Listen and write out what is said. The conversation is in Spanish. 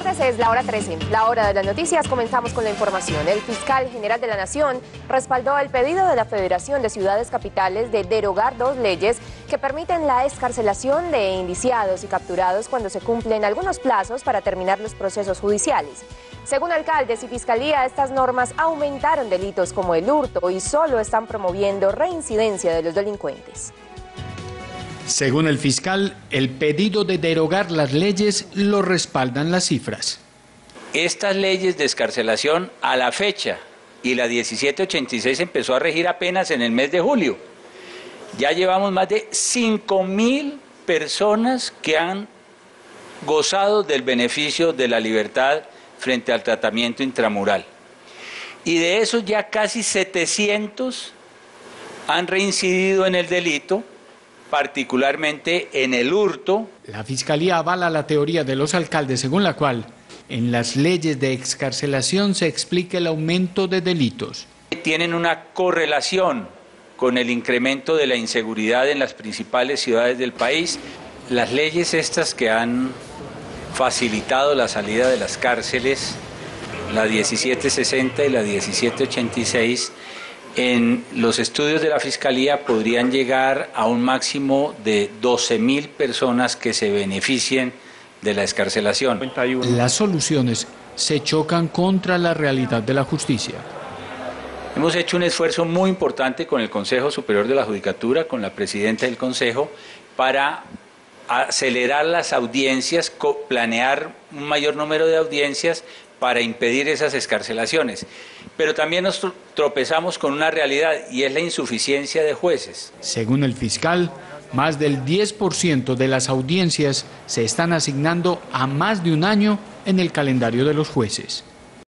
tardes, es la hora 13, la hora de las noticias. Comenzamos con la información. El fiscal general de la Nación respaldó el pedido de la Federación de Ciudades Capitales de derogar dos leyes que permiten la excarcelación de indiciados y capturados cuando se cumplen algunos plazos para terminar los procesos judiciales. Según alcaldes y fiscalía, estas normas aumentaron delitos como el hurto y solo están promoviendo reincidencia de los delincuentes. Según el fiscal, el pedido de derogar las leyes lo respaldan las cifras. Estas leyes de excarcelación a la fecha, y la 1786 empezó a regir apenas en el mes de julio, ya llevamos más de 5.000 personas que han gozado del beneficio de la libertad frente al tratamiento intramural. Y de esos ya casi 700 han reincidido en el delito, particularmente en el hurto. La Fiscalía avala la teoría de los alcaldes según la cual en las leyes de excarcelación se explica el aumento de delitos. Tienen una correlación con el incremento de la inseguridad en las principales ciudades del país. Las leyes estas que han facilitado la salida de las cárceles, la 1760 y la 1786, en los estudios de la Fiscalía podrían llegar a un máximo de 12.000 personas que se beneficien de la excarcelación. Las soluciones se chocan contra la realidad de la justicia. Hemos hecho un esfuerzo muy importante con el Consejo Superior de la Judicatura, con la presidenta del Consejo, para acelerar las audiencias, planear un mayor número de audiencias para impedir esas excarcelaciones. Pero también nos tropezamos con una realidad y es la insuficiencia de jueces. Según el fiscal, más del 10% de las audiencias se están asignando a más de un año en el calendario de los jueces.